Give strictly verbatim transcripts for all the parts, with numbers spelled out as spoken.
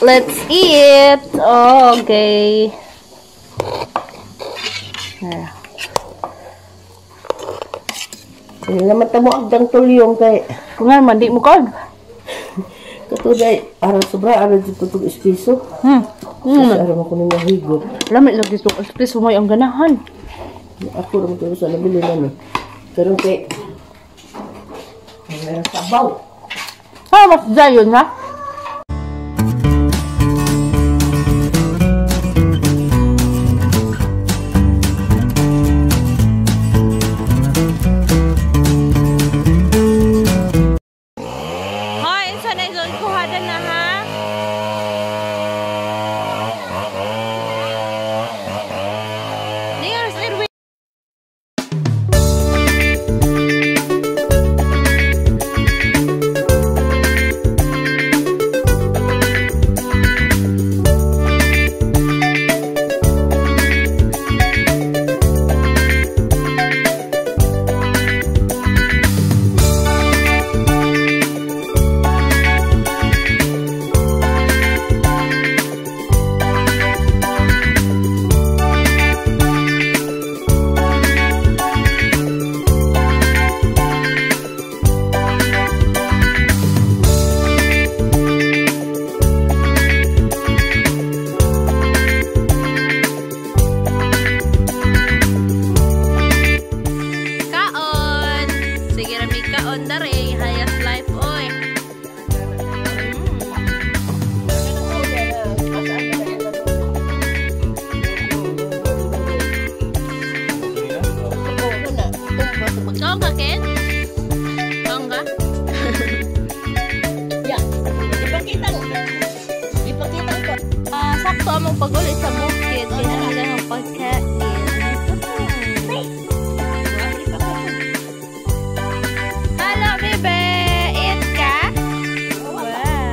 Let's eat. Oh, okay. Ah. Hindi naman tamo agdang tulyong kay. Kung nga, mandi mo kod. Katuday, aral sobra, aral dito itong espresso. Hmm. Hmm. Kasi aral mo ko nung nahigot. Lamit lang dito. Espresso mo ang ganahan. Ako lang ito sa nabili na ni. Pero kay, mayroon sabaw. Ah, mas dayon ha? Sakto among pag-ulit sa bukid. Kaya nila ang pagkain. Hello, bebe! Eat ka? Wow!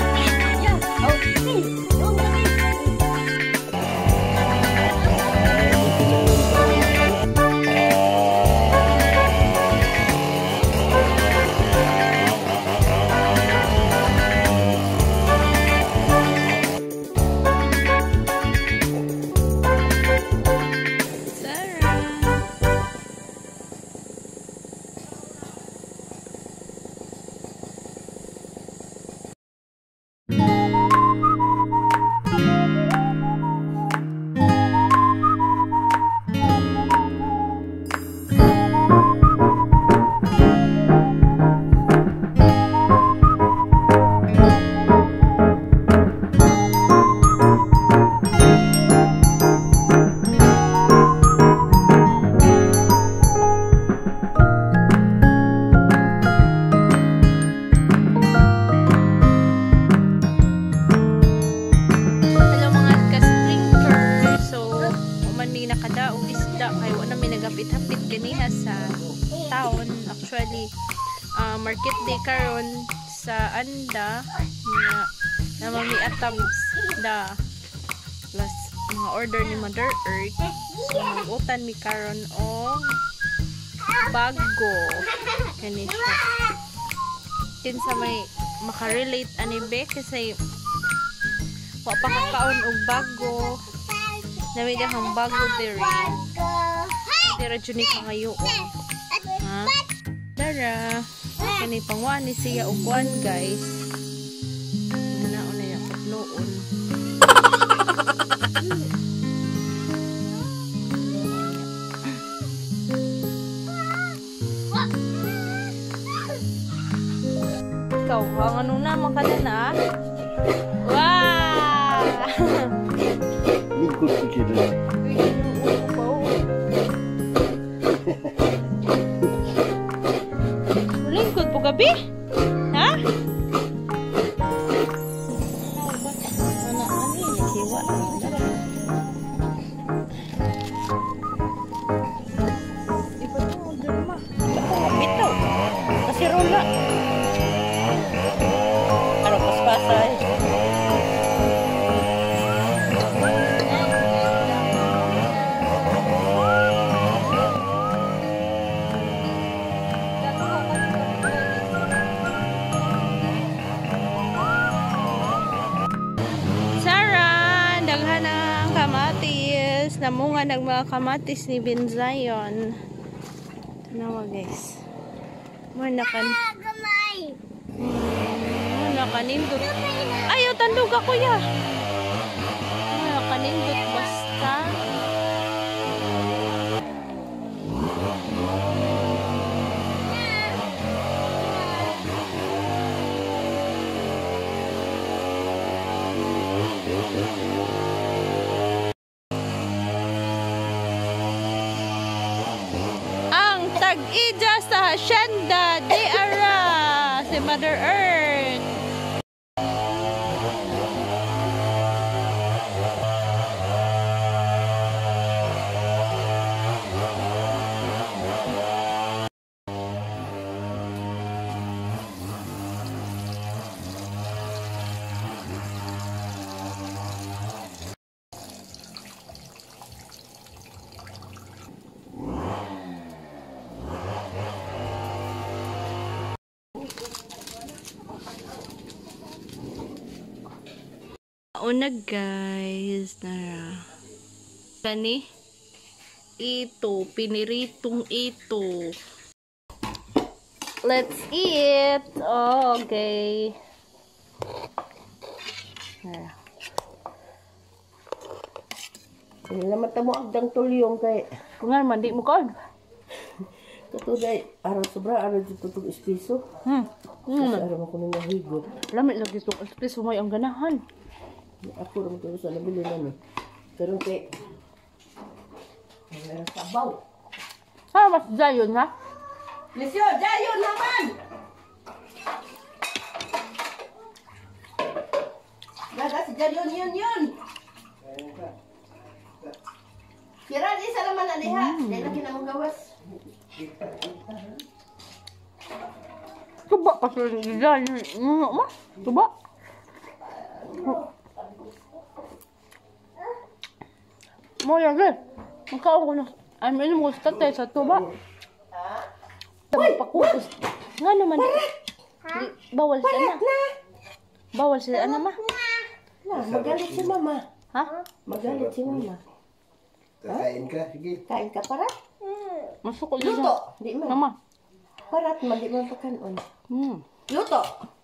Actually, uh, market day karon sa anda na na mamiatabs da plus mga order ni Mother Earth. So mag-utan mi karon og bago kani siya. Kinsa may makarelate ani be kasi wa pa kakaon og bago. Nami dahang bago diri. Dira jud ni kangayoon. Ha? Dara, kani pangwani siya og kwan guys. Naon na ya katloon. Ikaw, ang ano na makana na? Wow! Lingkod ko siya. Lingkod po gabi? Ha? Bitaw. Kasi rola. Ano paspasay? guys, namunga ng mga kamatis ni Binzayon. Tanawa guys. Mo nakan. Mo nakanindot. Ayo tandog ako ya. Mo nakanindot basta. Ang tag-ija sa hacienda di ara si Mother Earth. Una guys, nara. Kani ito, piniritong ito. Let's eat. Oh, okay. Nara. Hindi naman tamo agdang tulyong kay Kung nga naman, di mo kon. katuday araw sobra araw dito tug espresso. Hmm. Kasi Hmm. araw ako nang nahigot. Lamit lagi itong espresso mo ang ganahan. Ako rin ito sa nabili na no. Pero kay may sabaw. Ha, mas dayon ha? Lesyo, dayon naman! Gada si dayon yun yun! Kira, di sa naman na diha. Dahil na kinamong gawas. Tuba pa sa dayon. Ano ma? Tuba? Mo yan eh. Makaon ko na. Ay, may mo sa tatay sa tuba. Uy! Pakutos. Nga naman. Di- Bawal siya na. Bawal siya na ma. Na, magalit si mama. Ha? Magalit si mama. Kain ka, sige. Kain ka para? Masuk ko dito. Luto! Di man. Mama. Parat man, di man pagkanon. Hmm. Luto!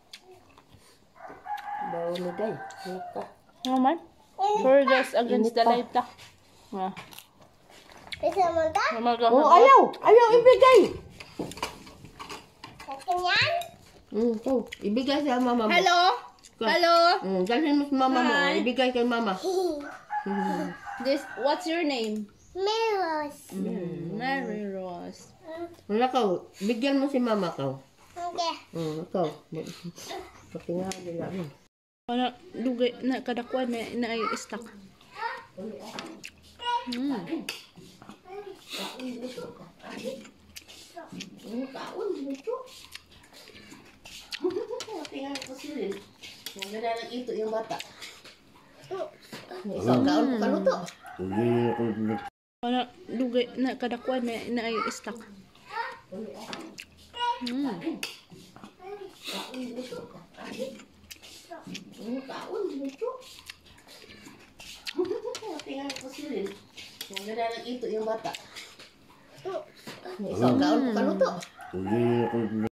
Bawa ni day. Luto. Naman. For just against the light ta. Ah. Bisa mo ta? Mama Oh, ayaw! Ayaw ibigay! Kakanyan? Hmm, so, ibigay sa mama mo. Hello? Hello? Hmm, dalhin mo sa mama mo. Hi. Ibigay kay mama. This, what's your name? Meros. Mm, Mary Rose. Wala ka, bigyan mo si mama ka. Okay. Hmm, ikaw. Patingahan nila. Ano, lugay na kadakuan na, na ay stock. Mm. Ang kaon, luto. Patingahan ko sila. Yung ganalang ito yung bata. Isang kaon ko kaluto. Ano, lugay na kadakuan na, na ay stock. Mm. Ang kaon, luto. Patingahan ko sila. Yung ganalang ito yung bata. Isang kaon ko kaluto.